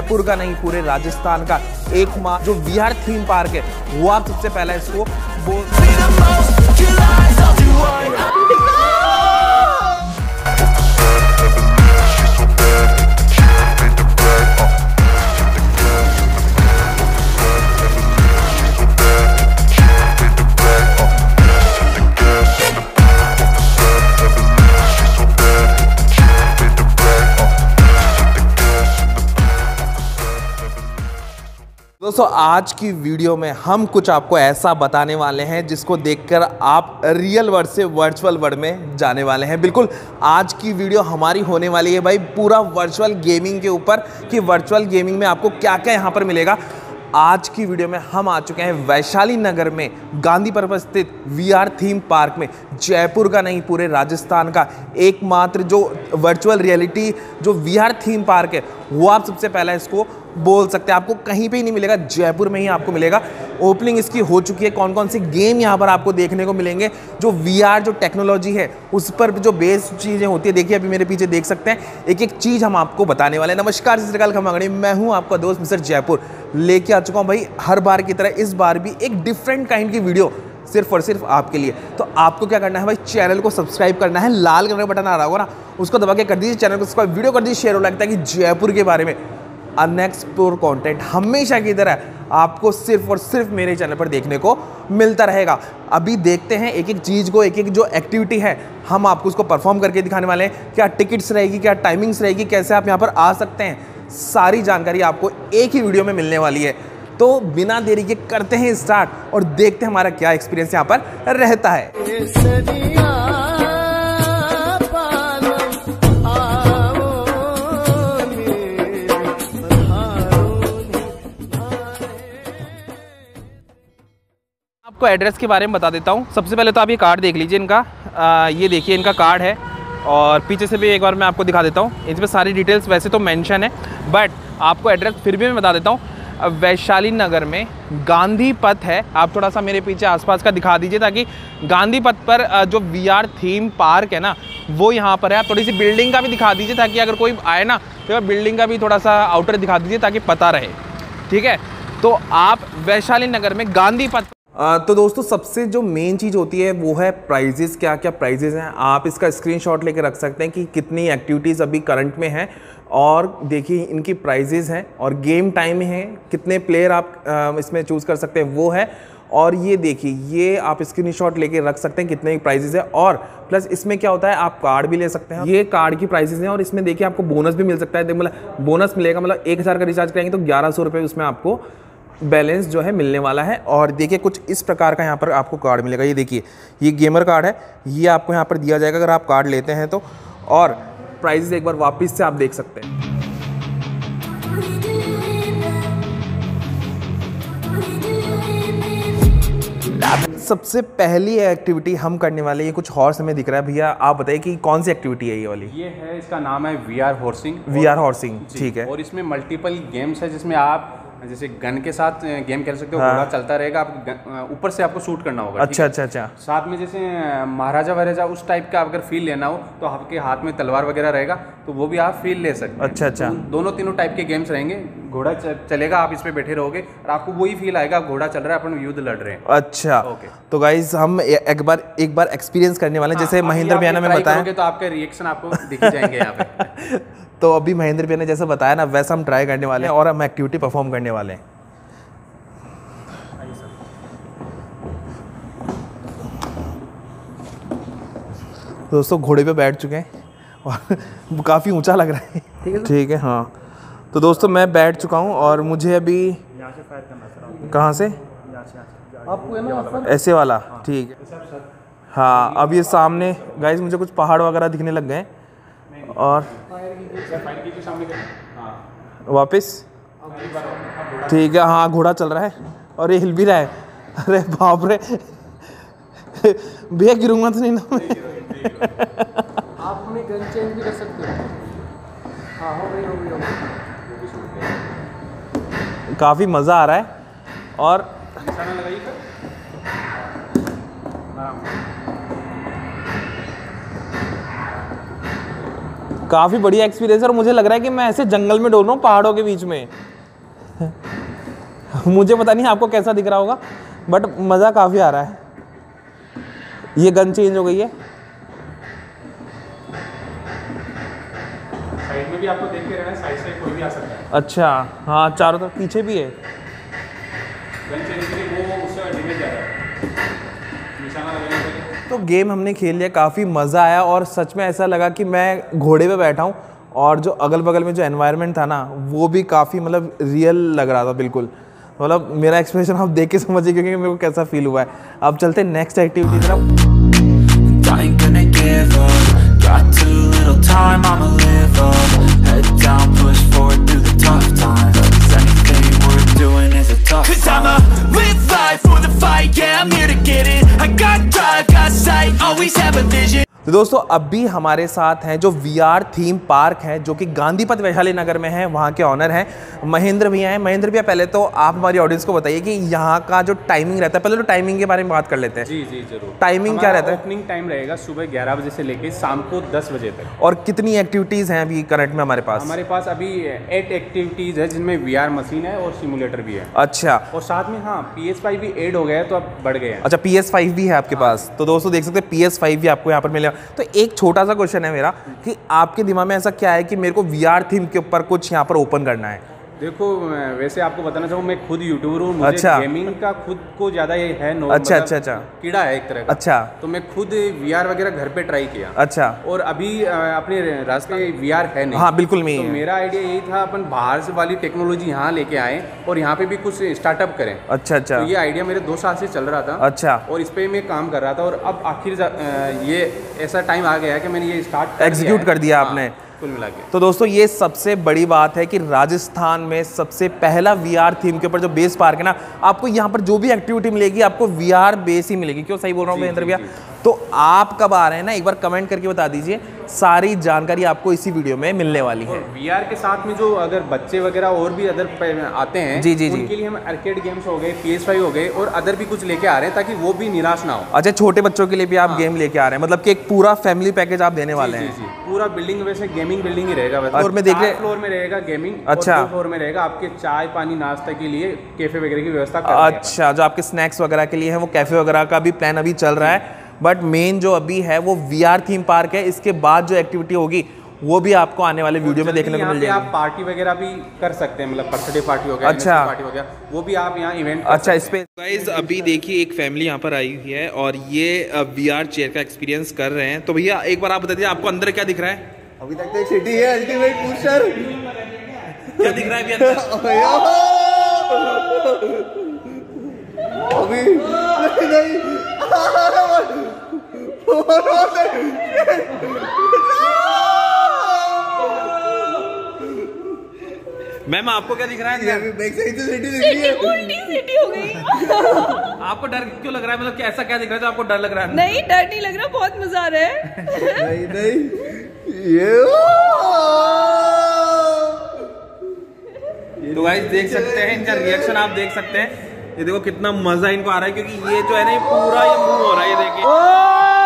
जयपुर का नहीं पूरे राजस्थान का एकमात्र जो VR थीम पार्क है, वो आप सबसे पहला इसको दोस्तों आज की वीडियो में हम कुछ आपको ऐसा बताने वाले हैं जिसको देखकर आप रियल वर्ल्ड से वर्चुअल वर्ल्ड में जाने वाले हैं। बिल्कुल आज की वीडियो हमारी होने वाली है भाई पूरा वर्चुअल गेमिंग के ऊपर कि वर्चुअल गेमिंग में आपको क्या क्या यहाँ पर मिलेगा। आज की वीडियो में हम आ चुके हैं वैशाली नगर में गांधी पर्वत स्थित VR थीम पार्क में, जयपुर का नहीं पूरे राजस्थान का एकमात्र जो वर्चुअल रियलिटी जो VR थीम पार्क है, वो आप सबसे पहला इसको बोल सकते हैं। आपको कहीं पे ही नहीं मिलेगा, जयपुर में ही आपको मिलेगा। ओपनिंग इसकी हो चुकी है। कौन कौन सी गेम यहाँ पर आपको देखने को मिलेंगे, जो VR जो टेक्नोलॉजी है उस पर जो बेस चीज़ें होती है, देखिए अभी मेरे पीछे देख सकते हैं, एक एक चीज़ हम आपको बताने वाले हैं। नमस्कार, सत श्री अकाल, खमागणी, मैं हूँ आपका दोस्त मिस्टर जयपुर, लेके आ चुका हूँ भाई हर बार की तरह इस बार भी एक डिफरेंट काइंड की वीडियो सिर्फ और सिर्फ आपके लिए। तो आपको क्या करना है भाई, चैनल को सब्सक्राइब करना है, लाल कलर का बटन आ रहा होगा ना, उसको दबा के कर दीजिए चैनल को सब्सक्राइब, वीडियो कर दीजिए शेयर, हो लगता है कि जयपुर के बारे में अनएक्सप्लोर कंटेंट हमेशा की तरह आपको सिर्फ और सिर्फ मेरे चैनल पर देखने को मिलता रहेगा। अभी देखते हैं एक एक चीज़ को, एक एक जो एक्टिविटी है हम आपको उसको परफॉर्म करके दिखाने वाले हैं। क्या टिकट्स रहेगी, क्या टाइमिंग्स रहेगी, कैसे आप यहाँ पर आ सकते हैं, सारी जानकारी आपको एक ही वीडियो में मिलने वाली है। तो बिना देरी के करते हैं स्टार्ट और देखते हैं हमारा क्या एक्सपीरियंस यहाँ पर रहता है। आपको एड्रेस के बारे में बता देता हूँ। सबसे पहले तो आप ये कार्ड देख लीजिए इनका, ये देखिए इनका कार्ड है, और पीछे से भी एक बार मैं आपको दिखा देता हूँ। इसमें सारी डिटेल्स वैसे तो मेंशन है, बट आपको एड्रेस फिर भी मैं बता देता हूँ। वैशाली नगर में गांधी पथ है, आप थोड़ा सा मेरे पीछे आसपास का दिखा दीजिए ताकि गांधी पथ पर जो VR थीम पार्क है ना वो यहाँ पर है। आप थोड़ी सी बिल्डिंग का भी दिखा दीजिए ताकि अगर कोई आए ना तो बिल्डिंग का भी थोड़ा सा आउटर दिखा दीजिए ताकि पता रहे, ठीक है। तो आप वैशाली नगर में गांधी पथ तो दोस्तों सबसे जो मेन चीज़ होती है वो है प्राइजेस। क्या क्या प्राइजेस हैं, आप इसका स्क्रीनशॉट लेके रख सकते हैं कि कितनी एक्टिविटीज़ अभी करंट में हैं, और देखिए इनकी प्राइजेस हैं, और गेम टाइम है, कितने प्लेयर आप इसमें चूज़ कर सकते हैं वो है। और ये देखिए ये आप स्क्रीनशॉट लेके रख सकते हैं कितने प्राइजेस है, और प्लस इसमें क्या होता है आप कार्ड भी ले सकते हैं। ये कार्ड की प्राइजेस हैं, और इसमें देखिए आपको बोनस भी मिल सकता है। मतलब बोनस मिलेगा, मतलब 1000 का रिचार्ज करेंगे तो 1100 रुपये उसमें आपको बैलेंस जो है मिलने वाला है। और देखिए कुछ इस प्रकार का यहाँ पर आपको कार्ड मिलेगा। ये देखिए ये गेमर कार्ड है, ये आपको यहाँ पर दिया जाएगा अगर आप कार्ड लेते हैं तो। और प्राइस एक बार वापस से आप देख सकते हैं। सबसे पहली एक्टिविटी हम करने वाले, ये कुछ हॉर्स हमें दिख रहा है, भैया आप बताइए कि कौन सी एक्टिविटी है ये वाली? ये है, इसका नाम है VR हॉर्सिंग। VR हॉर्सिंग, ठीक है। और इसमें मल्टीपल गेम्स है जिसमें आप जैसे गन के साथ गेम खेल सकते हो। हाँ। घोड़ा चलता रहेगा, आप ऊपर से आपको शूट करना होगा। अच्छा अच्छा अच्छा। साथ में जैसे महाराजा वराजा उस टाइप का अगर फील लेना हो तो आपके हाथ में तलवार वगैरह रहेगा तो वो भी आप फील ले सकते हैं। अच्छा अच्छा। दोनों तीनों टाइप के गेम्स रहेंगे। घोड़ा चलेगा, आप इस पे बैठे रहोगे और आपको वही फील आएगा घोड़ा चल रहा है, अपन युद्ध लड़ रहे हैं। अच्छा ओके। तो गाइज हम एक बार एक्सपीरियंस करने वाले हैं। जैसे महेंद्र भैया ने हमें बताया तो आपके रिएक्शन आपको दिख जाएंगे यहाँ पे। तो अभी महेंद्र भैया ने जैसा बताया ना वैसा हम ट्राई करने वाले हैं और हम एक्टिविटी परफॉर्म करने वाले हैं। दोस्तों घोड़े पे बैठ चुके हैं और काफ़ी ऊंचा लग रहा है। ठीक है हाँ। तो दोस्तों मैं बैठ चुका हूँ और मुझे अभी यहाँ से फायर करना सर। कहाँ से? आपको है ना ऐसे वाला, ठीक है हाँ। अब ये सामने गाइस मुझे कुछ पहाड़ वगैरह दिखने लग गए और वापस ठीक है हाँ। घोड़ा चल रहा है और ये हिल भी रहा है। अरे बाप रे भैया गिरूंगा तो नहीं ना? आप अपने गन चेंज भी कर सकते हो। हाँ हो गई। काफ़ी मज़ा आ रहा है और काफ़ी बढ़िया एक्सपीरियंस है और मुझे लग रहा है कि मैं ऐसे जंगल में डोल रहा हूँ पहाड़ों के बीच में। मुझे पता नहीं आपको कैसा दिख रहा होगा, बट मज़ा काफ़ी आ रहा है। ये गन चेंज हो गई है। साइड में भी आपको देख के रहना है, साइड से कोई भी आ सकता है। अच्छा हाँ, चारों तरफ पीछे भी है। गन चेंज के लिए वो उससे डैमेज जा रहा है, निशाना लगाने के लिए। तो गेम हमने खेल लिया, काफ़ी मज़ा आया और सच में ऐसा लगा कि मैं घोड़े पे बैठा हूँ और जो अगल बगल में जो एनवायरनमेंट था ना वो भी काफ़ी मतलब रियल लग रहा था बिल्कुल। मतलब मेरा एक्सप्रेशन आप देख के समझिए क्योंकि मेरे को कैसा फील हुआ है। अब चलते हैं नेक्स्ट एक्टिविटी तरफ। तो दोस्तों अभी हमारे साथ हैं जो VR थीम पार्क है जो कि गांधी पथ वैशाली नगर में है, वहाँ के ऑनर हैं महेंद्र भैया हैं। महेंद्र भैया पहले तो आप हमारी ऑडियंस को बताइए कि यहाँ का जो टाइमिंग रहता है, पहले तो टाइमिंग के बारे में बात कर लेते हैं। जी जी जरूर। टाइमिंग क्या रहता है? ओपनिंग टाइम रहेगा सुबह 11 बजे से लेकर शाम को 10 बजे तक। और कितनी एक्टिविटीज़ हैं अभी करंट में हमारे पास? हमारे पास अभी 8 एक्टिविटीज़ है जिनमें VR मशीन है और सिमुलेटर भी है। अच्छा, और साथ में हाँ PS5 भी ऐड हो गया है तो अब बढ़ गए हैं। अच्छा PS5 भी है आपके पास, तो दोस्तों देख सकते हैं PS5 भी आपको यहाँ पर मिलेगा। तो एक छोटा सा क्वेश्चन है मेरा कि आपके दिमाग में ऐसा क्या है कि मेरे को VR थीम के ऊपर कुछ यहाँ पर ओपन करना है? देखो वैसे आपको बताना चाहूँ मैं खुद यूट्यूबर हूँ, मुझे अच्छा। गेमिंग का खुद को ज़्यादा ये है नो, अच्छा मतलब अच्छा अच्छा कीड़ा है एक तरह का। अच्छा, तो मैं खुद VR वगैरह घर पे ट्राई किया। अच्छा, और अभी अपने रास्ते VR है नहीं। हाँ बिल्कुल नहीं तो है। मेरा आइडिया यही था अपन बाहर से वाली टेक्नोलॉजी यहाँ लेके आए और यहाँ पे भी कुछ स्टार्टअप करें। अच्छा अच्छा तो ये आइडिया मेरे 2 साल से चल रहा था। अच्छा, और इस पे मैं काम कर रहा था और अब आखिर ये ऐसा टाइम आ गया है कि मैंने ये स्टार्ट एग्जीक्यूट कर दिया आपने। कुल मिला के। तो दोस्तों ये सबसे बड़ी बात है कि राजस्थान में सबसे पहला VR थीम के ऊपर जो बेस पार्क है ना, आपको यहाँ पर जो भी एक्टिविटी मिलेगी आपको VR बेस ही मिलेगी। क्यों सही बोल रहा हूँ महेंद्र भैया? तो आप कब आ रहे हैं ना, एक बार कमेंट करके बता दीजिए। सारी जानकारी आपको इसी वीडियो में मिलने वाली है। VR के साथ में जो अगर बच्चे वगैरह और भी अदर आते हैं जी जी जी, उनके लिए हम आर्केड गेम्स हो गए, PS5 हो गए और अदर भी कुछ लेके आ रहे हैं ताकि वो भी निराश ना हो। अच्छा, छोटे बच्चों के लिए भी आप गेम लेके आ रहे हैं, मतलब कि एक पूरा फैमिली पैकेज आप देने वाले हैं। जी, पूरा बिल्डिंग वैसे गेमिंग बिल्डिंग ही रहेगा। और मैं देख रहे फ्लोर में रहेगा गेमिंग। अच्छा। और 2 फ्लोर में रहेगा आपके चाय पानी नाश्ता के लिए कैफे वगैरह की व्यवस्था कर दिया है। अच्छा, जो आपके स्नैक्स वगैरह के लिए है वो कैफे वगैरह का भी प्लान अभी चल रहा है। बट मेन जो अभी है वो VR थीम पार्क है। इसके बाद जो एक्टिविटी होगी वो भी आपको आने वाले वीडियो में देखने को मिल जाएगी। आप पार्टी वगैरह भी कर सकते हैं, मतलब बर्थडे पार्टी हो गया, अच्छा पार्टी हो गया, वो भी आप यहाँ इवेंट। अच्छा, इस पे गाइस अभी देखिए एक फैमिली यहाँ पर आई हुई है और ये VR चेयर का एक्सपीरियंस कर रहे हैं। तो भैया एक बार आप बता दीजिए आपको अंदर क्या दिख रहा है? अभी तक तो एक सिटी है अल्टीमेट पूछर। क्या दिख रहा है अभी अंदर? अभी नहीं मैम आपको क्या दिख रहा है? बैक साइड से सिटी दिख रही है। उल्टी सिटी हो गई। आपको डर क्यों लग रहा है? मतलब कि ऐसा क्या दिख रहा है जो आपको डर लग रहा है? नहीं, डर नहीं लग रहा, बहुत मजा आ रहा है। नहीं नहीं ये तो गाइस देख सकते हैं इनका रिएक्शन, आप देख सकते हैं। ये देखो कितना मजा इनको आ रहा है क्योंकि ये जो है ना ये पूरा ये मूव हो रहा है। ये देखिए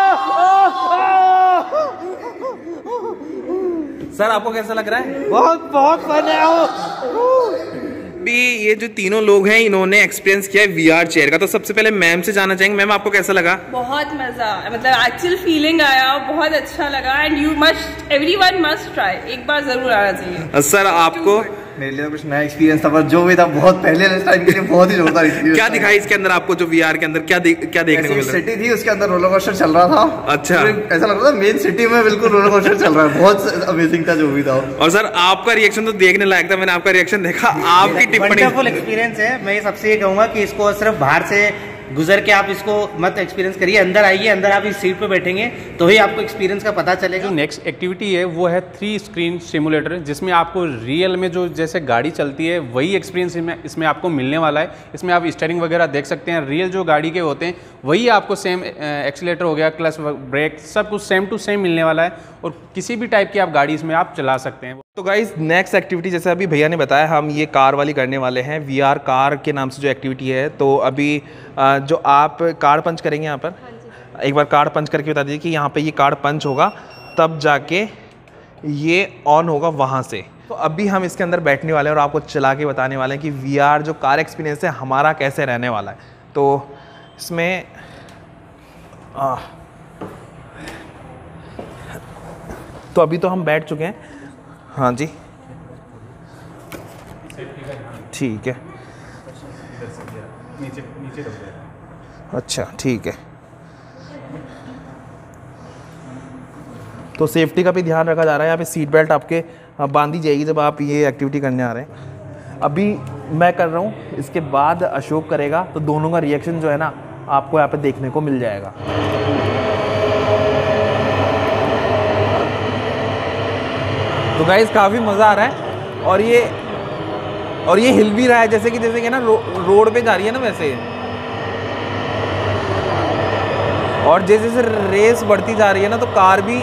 सर आपको कैसा लग रहा है? बहुत फन है भी ये जो तीनों लोग हैं इन्होंने एक्सपीरियंस किया है VR चेयर का। तो सबसे पहले मैम से जानना चाहेंगे, मैम आपको कैसा लगा? बहुत मजा, मतलब एक्चुअल फीलिंग आया, बहुत अच्छा लगा। And you must, everyone must try, एक बार जरूर आना चाहिए। सर आपको? मेरे लिए कुछ नया एक्सपीरियंस था, पर जो भी था बहुत पहले टाइम के लिए बहुत ही जोरदार एक्सपीरियंस। क्या दिखाई इसके अंदर आपको? जो VR के अंदर क्या देखने को मिला? सिटी थी, उसके अंदर रोलर कोस्टर चल रहा था। अच्छा, ऐसा लग रहा था मेन सिटी में बिल्कुल रोलर कोस्टर चल रहा है। बहुत अमेजिंग था जो भी था। और सर आपका रिएक्शन तो देखने लायक था, मैंने आपका रिएक्शन देखा। आपकी टिप्पणी? वंडरफुल एक्सपीरियंस है। मैं सबसे ये कहूंगा कि इसको सिर्फ बाहर से गुजर के आप इसको मत एक्सपीरियंस करिए, अंदर आइए। अंदर आप इस सीट पे बैठेंगे तो ही आपको एक्सपीरियंस का पता चलेगा। जो नेक्स्ट एक्टिविटी है वो है 3 स्क्रीन सिमुलेटर, जिसमें आपको रियल में जो जैसे गाड़ी चलती है वही एक्सपीरियंस इसमें आपको मिलने वाला है। इसमें आप स्टीयरिंग वगैरह देख सकते हैं, रियल जो गाड़ी के होते हैं वही आपको सेम एक्सीलेटर हो गया, क्लच ब्रेक सब कुछ सेम टू सेम मिलने वाला है और किसी भी टाइप की आप गाड़ी इसमें आप चला सकते हैं। तो गाइज नेक्स्ट एक्टिविटी जैसे अभी भैया ने बताया, हम ये कार वाली करने वाले हैं। VR कार के नाम से जो एक्टिविटी है। तो अभी जो आप कार्ड पंच करेंगे यहाँ पर, एक बार कार्ड पंच करके बता दीजिए कि यहाँ पे ये कार्ड पंच होगा तब जाके ये ऑन होगा वहाँ से। तो अभी हम इसके अंदर बैठने वाले हैं और आपको चला के बताने वाले हैं कि VR जो कार एक्सपीरियंस है हमारा कैसे रहने वाला है। तो इसमें तो अभी तो हम बैठ चुके हैं। हाँ जी ठीक है, अच्छा ठीक है। तो सेफ्टी का भी ध्यान रखा जा रहा है। यहाँ पे सीट बेल्ट आपके बांधी जाएगी जब आप ये एक्टिविटी करने आ रहे हैं। अभी मैं कर रहा हूँ, इसके बाद अशोक करेगा, तो दोनों का रिएक्शन जो है ना आपको यहाँ पे देखने को मिल जाएगा। तो गाइस काफ़ी मज़ा आ रहा है और ये हिल भी रहा है जैसे कि ना रोड पे जा रही है ना वैसे। और जैसे जैसे रेस बढ़ती जा रही है ना तो कार भी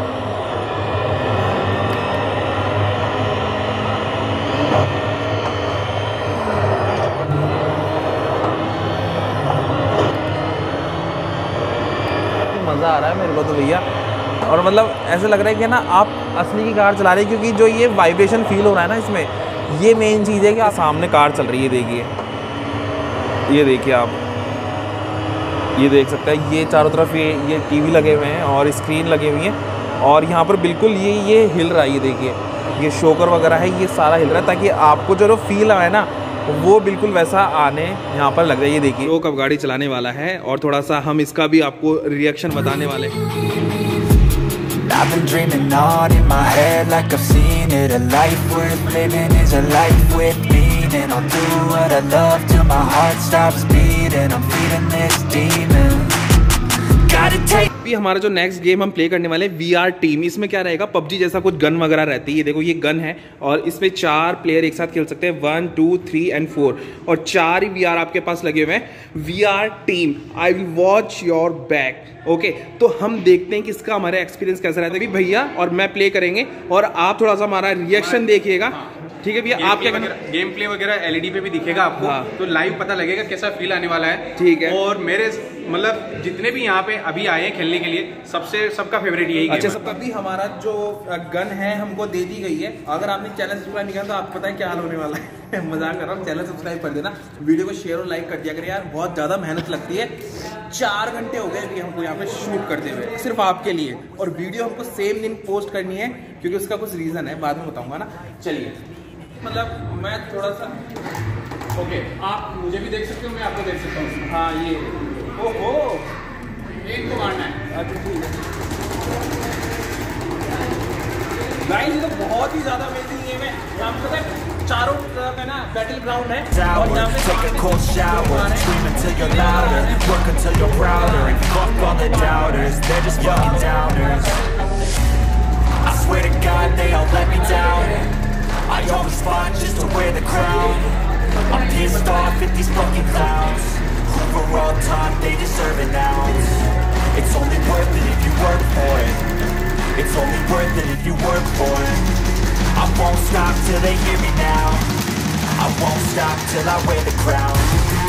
मज़ा आ रहा है मेरे को तो भैया। और मतलब ऐसा लग रहा है कि ना आप असली की कार चला रहे हैं, क्योंकि जो ये वाइब्रेशन फील हो रहा है ना इसमें, ये मेन चीज़ है कि आप सामने कार चल रही है। देखिए, ये देखिए आप, ये देख सकते हैं, ये चारों तरफ ये टीवी लगे हुए हैं और स्क्रीन लगी हुई हैं और यहाँ पर बिल्कुल ये हिल रहा है। ये देखिए, ये शोकर वगैरह है, ये सारा हिल रहा है ताकि आपको जो फील आए ना वो बिल्कुल वैसा आने यहाँ पर लग रहा है। ये देखिए, वो कब गाड़ी चलाने वाला है और थोड़ा सा हम इसका भी आपको रिएक्शन बताने वाले हैं। I've been dreaming on in my head like I've seen it. A life worth living is a life with meaning. I'll do what I love till my heart stops beating. I'm feeding this demon. Gotta take. अभी हमारा जो next game हम play करने वाले हैं VR team, इसमें क्या रहेगा, पबजी जैसा कुछ गन वगैरह रहती है। ये देखो, ये गन है और इसमें 4 प्लेयर एक साथ खेल सकते हैं, 1 2 3 एंड 4 और 4 ही VR आपके पास लगे हुए हैं। VR team, I will watch your back. Okay, तो हम देखते हैं कि इसका हमारा एक्सपीरियंस कैसा रहता है। अभी भैया और मैं प्ले करेंगे और आप थोड़ा सा हमारा रिएक्शन देखिएगा। ठीक है भैया, आप क्या गेम प्ले वगैरह LED पे भी दिखेगा आपको। हाँ। तो लाइव पता लगेगा कैसा फील आने वाला है। ठीक है। और मेरे मतलब जितने भी यहाँ पे अभी आए हैं खेलने के लिए, सबका फेवरेट यही अच्छा, सबका भी हमारा जो गन है हमको दे दी गई है। अगर आपने चैनल सब्सक्राइब नहीं किया तो आपको पता है क्या हाल होने वाला है। मजाक कर रहा हूँ, चैनल सब्सक्राइब कर देना, वीडियो को शेयर और लाइक कर दिया करें यार, बहुत ज़्यादा मेहनत लगती है। 4 घंटे हो गए अभी हमको यहाँ पे शूट करते हुए सिर्फ आपके लिए, और वीडियो हमको सेम दिन पोस्ट करनी है क्योंकि उसका कुछ रीज़न है, बाद में बताऊँगा ना। चलिए, मतलब मैं थोड़ा सा ओके, आप मुझे भी देख सकते हो, मैं आपको देख सकता हूँ। हाँ, ये ओहो, एक को मारना है। अच्छा ठीक है गाइस, ये तो बहुत ही ज़्यादा अमेजिंग गेम है। यहाँ पे पता है चारों तरफ है ना बैटल ग्राउंड है और यहाँ पे take a cold shower, scream until you're louder, work until you're prouder, and fuck all the doubters, they're just fucking downers. I swear to God they all let me down. I always fought just to wear the crown. I'm pissed off at these fucking clowns who were all taught they deserve an ounce. It's only worth it if you work for it. It's only worth it if you work for it. I won't stop till they hear me now. I won't stop till I wear the crown.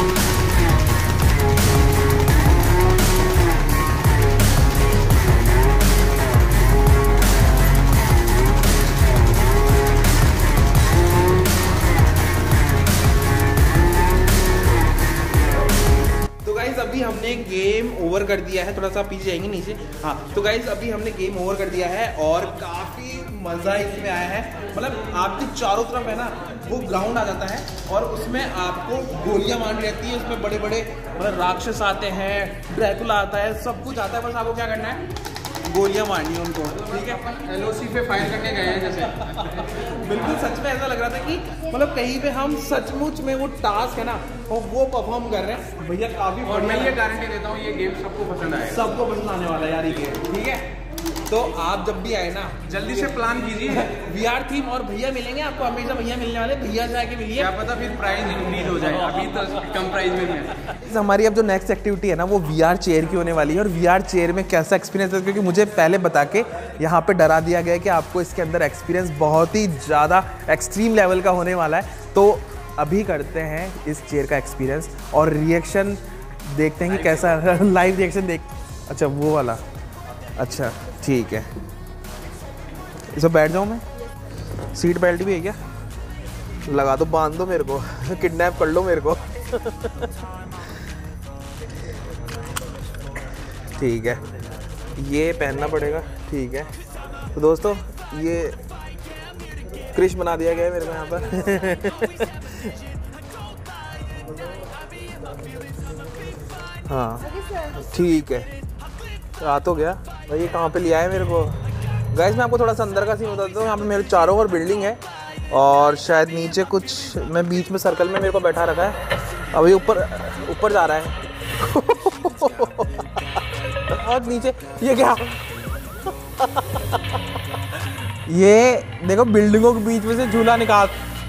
अभी हमने game over कर दिया है, थोड़ा सा पीछे जाएंगे नीचे। हाँ, तो गाइज अभी हमने गेम ओवर कर दिया है और काफ़ी मज़ा इसमें आया है। मतलब आपके चारों तरफ है ना वो ग्राउंड आ जाता है और उसमें आपको गोलियां मारनी रहती है। उसमें बड़े बड़े मतलब राक्षस आते हैं, ड्रैकुला आता है, सब कुछ आता है। बस आपको क्या करना है, गोलियां मारनी है उनको। ठीक है, LOC पे फायर करने गए हैं जैसे। बिल्कुल सच में ऐसा लग रहा था कि मतलब कहीं पे हम सचमुच में वो टास्क है ना और वो परफॉर्म कर रहे हैं। भैया काफ़ी, और मैं ये गारंटी देता हूँ ये गेम सबको पसंद आएगा, सबको पसंद आने वाला है यार ये गेम। ठीक है, तो आप जब भी आए ना जल्दी से प्लान कीजिए। VR थीम और भैया मिलेंगे आपको, हमेशा भैया मिलने वाले, भैया जाके मिलिए, क्या पता फिर प्राइस इंक्रीज हो जाए। अभी तो कम प्राइस में है। हमारी अब जो नेक्स्ट एक्टिविटी है ना वो VR चेयर की होने वाली है। और VR चेयर में कैसा एक्सपीरियंस है, क्योंकि मुझे पहले बता के यहाँ पे डरा दिया गया है कि आपको इसके अंदर एक्सपीरियंस बहुत ही ज़्यादा एक्सट्रीम लेवल का होने वाला है। तो अभी करते हैं इस चेयर का एक्सपीरियंस और रिएक्शन देखते हैं कि कैसा लाइव रिएक्शन देख। अच्छा वो वाला, अच्छा ठीक है, इसमें बैठ जाऊँ मैं? सीट बेल्ट भी है क्या? लगा दो, बांध दो मेरे को, किडनैप कर लो मेरे को। ठीक है, ये पहनना पड़ेगा। ठीक है, तो दोस्तों ये क्रिश बना दिया गया है मेरे को यहाँ पर। हाँ ठीक है, रात हो गया भाई। ये कहाँ पे लिया है मेरे को? गाइस मैं आपको थोड़ा सा अंदर का सीन बता देता हूँ। यहाँ पे मेरे चारों ओर बिल्डिंग है और शायद नीचे कुछ, मैं बीच में सर्कल में मेरे को बैठा रखा है। अभी ऊपर जा रहा है। और नीचे ये क्या? ये देखो बिल्डिंगों के बीच में से झूला निकाल,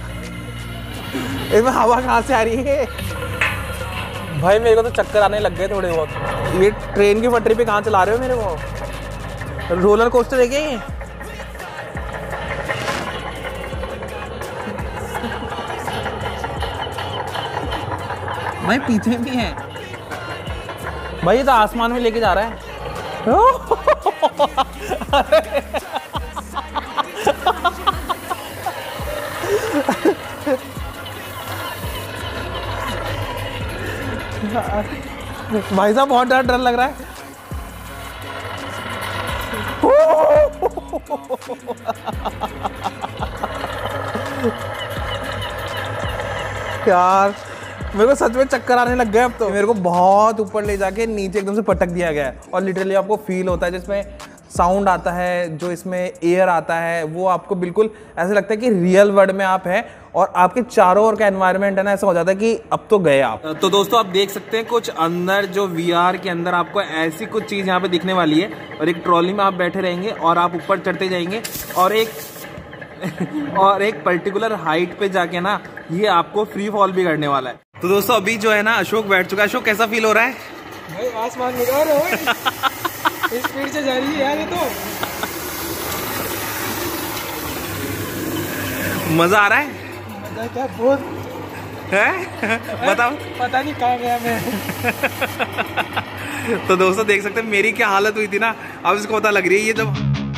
इसमें हवा कहाँ से आ रही है भाई? मेरे को तो चक्कर आने लग गए थोड़े बहुत। ये ट्रेन की पटरी पे कहाँ चला रहे हो मेरे को? रोलर कोस्टर है क्या ये? भाई पीछे भी है भाई, ये तो आसमान में लेके जा रहा है। भाई साहब बहुत डर लग रहा है। यार मेरे को सच में चक्कर आने लग गए अब तो। मेरे को बहुत ऊपर ले जाके नीचे एकदम से पटक दिया गया है और लिटरली आपको फील होता है, जिसमें साउंड आता है, जो इसमें एयर आता है, वो आपको बिल्कुल ऐसा लगता है कि रियल वर्ल्ड में आप हैं और आपके चारों ओर का एनवायरनमेंट है ना, ऐसा हो जाता है कि अब तो गए आप। तो दोस्तों आप देख सकते हैं कुछ अंदर जो VR के अंदर आपको ऐसी कुछ चीज़ यहाँ पे दिखने वाली है और एक ट्रॉली में आप बैठे रहेंगे और आप ऊपर चढ़ते जाएंगे और एक पर्टिकुलर हाइट पे जाके ना ये आपको फ्री फॉल भी करने वाला है। तो दोस्तों अभी जो है ना अशोक बैठ चुका है। अशोक कैसा फील हो रहा है? भाई आसमान में जा रहे हो, स्पीड से जा रही है यार ये तो। मजा आ रहा है? मजा क्या बहुत है? बताओ। पता नहीं कहाँ गया मैं। तो दोस्तों देख सकते हैं मेरी क्या हालत हुई थी ना, अब इसको पता लग रही है। ये जब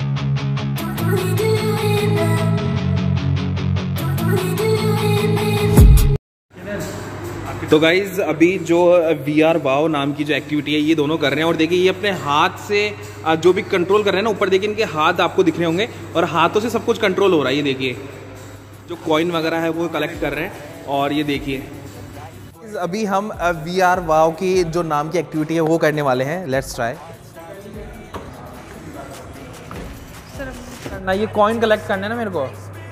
तो गाइज अभी जो VR वाओ नाम की जो एक्टिविटी है ये दोनों कर रहे हैं और देखिए ये अपने हाथ से जो भी कंट्रोल कर रहे हैं ना, ऊपर देखिए इनके हाथ आपको दिख रहे होंगे और हाथों से सब कुछ कंट्रोल हो रहा है। ये देखिए जो कॉइन वगैरह है वो कलेक्ट कर रहे हैं और ये देखिए अभी हम VR वाओ की जो नाम की एक्टिविटी है वो करने वाले हैं। Let's try. ना ये कॉइन कलेक्ट करने ना मेरे को।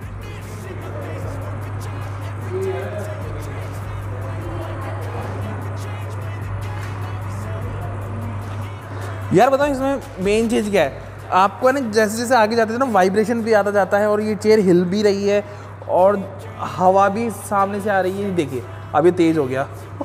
यार बताओ इसमें मेन चीज़ क्या है? आपको ना जैसे जैसे आगे जाते थे ना वाइब्रेशन भी आता जाता है और ये चेयर हिल भी रही है और हवा भी सामने से आ रही है। देखिए अब ये तेज हो गया।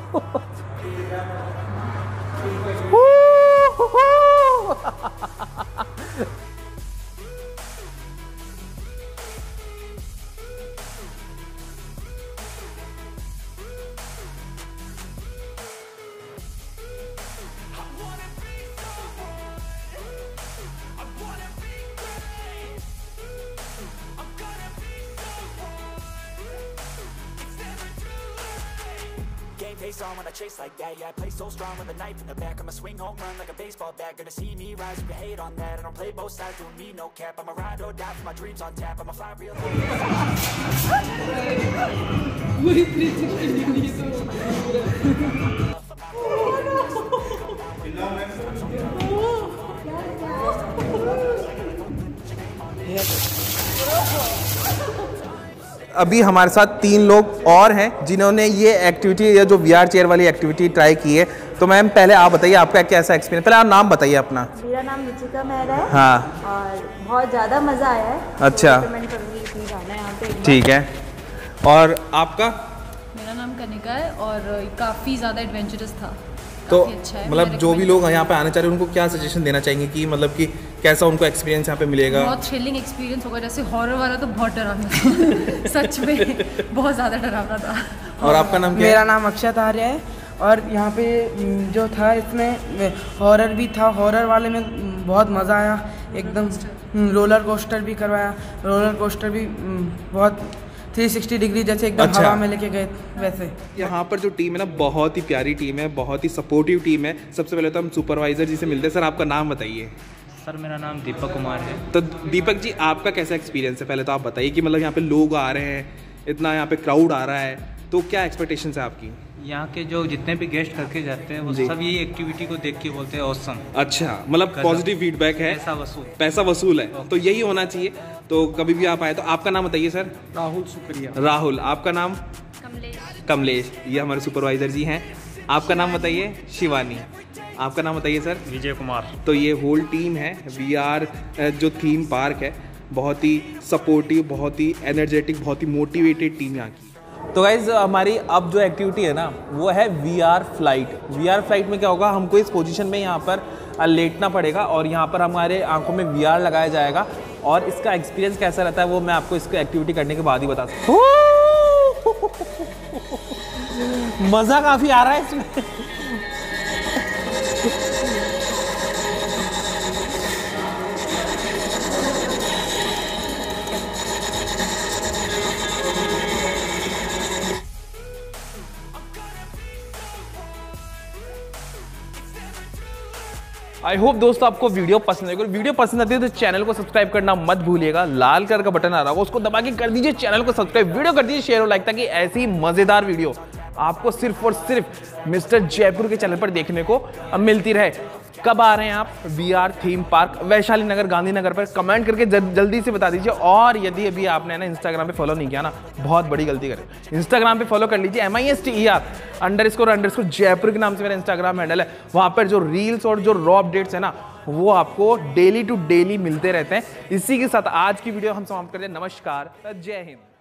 Game face on when I chase like that. Yeah, I play so strong with a knife in the back. I'ma swing home run like a baseball bat. Gonna see me rise, you can hate on that. I don't play both sides, doing me no cap. I'ma ride or die for my dreams on tap. I'ma fly real अभी हमारे साथ 3 लोग और हैं जिन्होंने ये activity या जो VR चेयर वाली एक्टिविटी ट्राई की है। तो मैम पहले आप बताइए आपका कैसा एक्सपीरियंस, पहले आप नाम बताइए अपना। मेरा नाम रुचिका मेहरा है। हाँ, और बहुत ज़्यादा मज़ा आया है। अच्छा, तो रिकमेंड करूँगी इसमें जाना है यहाँ पे। ठीक है। और आपका? मेरा नाम कनिका है और काफ़ी ज़्यादा एडवेंचरस था। तो अच्छा है, मतलब जो भी लोग यहाँ पे आना चाह रहे हैं उनको क्या सजेशन देना चाहेंगे कि मतलब कि कैसा उनको एक्सपीरियंस यहाँ पे मिलेगा? बहुत थ्रिलिंग एक्सपीरियंस होगा। जैसे हॉरर वाला तो बहुत डरावना था। सच में बहुत ज़्यादा डरावना था। और आपका नाम क्या है? मेरा नाम अक्षत आर्य है और यहाँ पे जो था इसमें हॉरर भी था। हॉरर वाले में बहुत मज़ा आया। एकदम रोलर कोस्टर भी करवाया। रोलर कोस्टर भी बहुत 360 डिग्री जैसे एकदम अच्छा। हवा में लेके गए वैसे। यहाँ पर जो टीम है ना बहुत ही प्यारी टीम है, बहुत ही सपोर्टिव टीम है। सबसे पहले तो हम सुपरवाइजर जी से मिलते हैं। सर आपका नाम बताइए। सर मेरा नाम दीपक कुमार है। तो दीपक जी आपका कैसा एक्सपीरियंस है? पहले तो आप बताइए कि मतलब यहाँ पे लोग आ रहे हैं, इतना यहाँ पे क्राउड आ रहा है, तो क्या एक्सपेक्टेशन है आपकी? यहाँ के जो जितने भी गेस्ट करके जाते हैं वो सब ये एक्टिविटी को देख के बोलते हैं ऑसम। अच्छा, मतलब पॉजिटिव फीडबैक है, पैसा वसूल है, तो यही होना चाहिए। तो कभी भी आप आए तो आपका नाम बताइए सर। राहुल शुक्रिया। राहुल, आपका नाम? कमलेश। ये हमारे सुपरवाइजर जी हैं। आपका नाम बताइए। शिवानी। आपका नाम बताइए सर। विजय कुमार। तो ये होल टीम है VR जो थीम पार्क है, बहुत ही सपोर्टिव, बहुत ही एनर्जेटिक, बहुत ही मोटिवेटेड टीम यहाँ की। तो गाइज हमारी अब जो एक्टिविटी है ना वो है VR फ्लाइट। VR फ्लाइट में क्या होगा, हमको इस पोजीशन में यहाँ पर लेटना पड़ेगा और यहाँ पर हमारे आंखों में VR लगाया जाएगा और इसका एक्सपीरियंस कैसा रहता है वो मैं आपको इसको एक्टिविटी करने के बाद ही बता सकता हूँ। मज़ा काफ़ी आ रहा है इसमें। आई होप दोस्तों आपको वीडियो पसंद आएगी। वीडियो पसंद आती है तो चैनल को सब्सक्राइब करना मत भूलिएगा। लाल कलर का बटन आ रहा होगा उसको दबा के कर दीजिए चैनल को सब्सक्राइब, वीडियो कर दीजिए शेयर और लाइक, ताकि ऐसी ही मजेदार वीडियो आपको सिर्फ और सिर्फ मिस्टर जयपुर के चैनल पर देखने को मिलती रहे। कब आ रहे हैं आप VR theme park Vaishali Nagar Gandhinagar पर? कमेंट करके जल्दी से बता दीजिए। और यदि अभी आपने ना इंस्टाग्राम पे फॉलो नहीं किया ना, बहुत बड़ी गलती करें। इंस्टाग्राम पे फॉलो कर लीजिए MISTER__ जयपुर के नाम से मेरा इंस्टाग्राम हैंडल है। वहाँ पर जो रील्स और जो रॉ अपडेट्स है ना वो आपको डेली टू डेली मिलते रहते हैं। इसी के साथ आज की वीडियो हम समाप्त करते हैं। नमस्कार, जय हिंद।